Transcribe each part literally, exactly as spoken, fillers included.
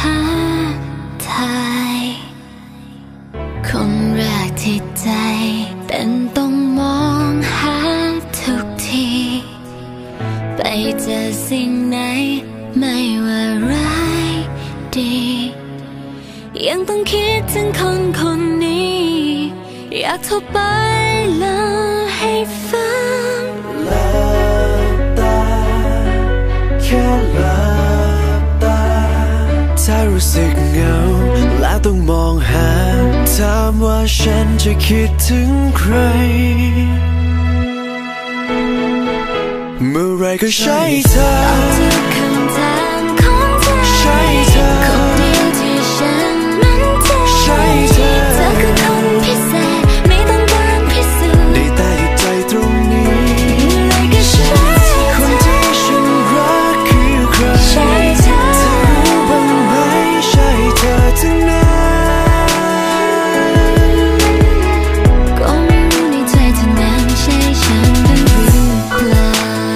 าทายคนแรกที่ใจเต้นต้องมองหาทุกทีไปเจอสิ่งไหนไม่ว่าร้ายดียังต้องคิดถึงคนคนนี้อยากโทรไปเล่าให้ฟังหลับตาแค่หลับตาถ้ารู้สึกเหงาแล้วต้องมองหาถามว่าฉันจะคิดถึงใครเมื่อไรก็ใช่เธอคำถามของใจใช่เธอคนเดียวที่ฉันมั่นใจใช่เธอเธอคือคนพิเศษไม่ต้องการพิสูจน์ได้แต่หยุดใจตรงนี้เมื่อไรก็ใช่คนที่ฉันรักคือใครใช่เธอเธอรู้บ้างไหมใช่เธอทั้งนั้นก็ไม่รู้ในใจเธอนั้นใช่ฉันหรือเปล่า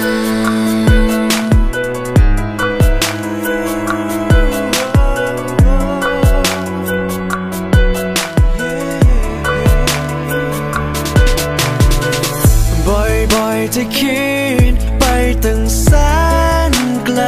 บ่อยๆจะคิดไปตั้งแสนไกล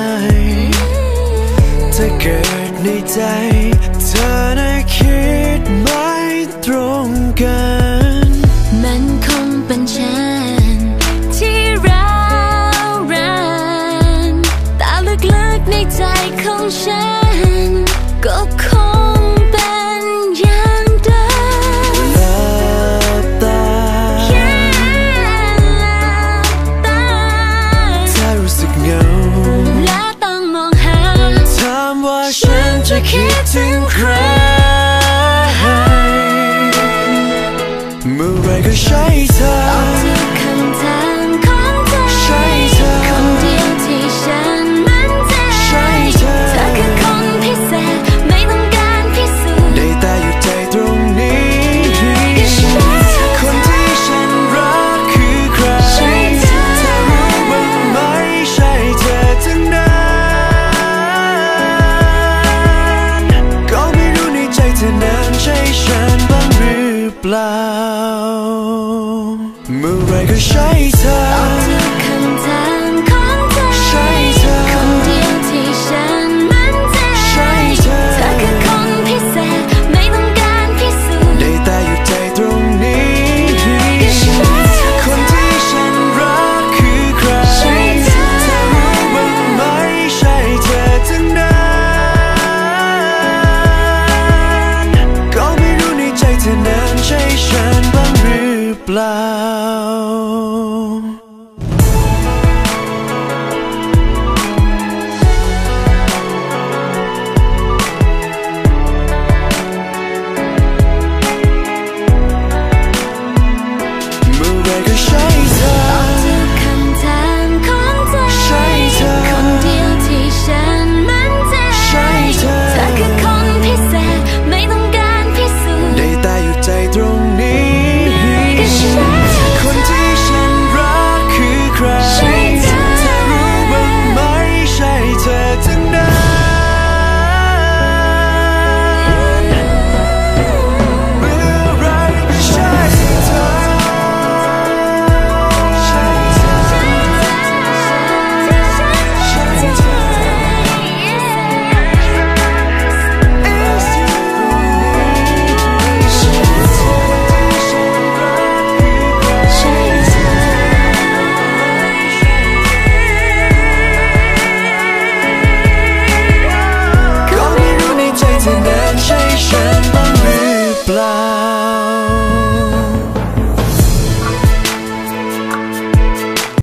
ถ้าเกิดในใจเธอน่ะคิดไม่ตรงกันมันคงเป็นฉันที่ร้าวรานแต่ลึกๆในใจของฉันก็คงเป็นอย่างเดิมหลับตาแค่หลับตาถ้ารู้สึกเหงาและต้องมองหาถามว่าฉันจะคิดถึงใครเมื่อไรก็ใช่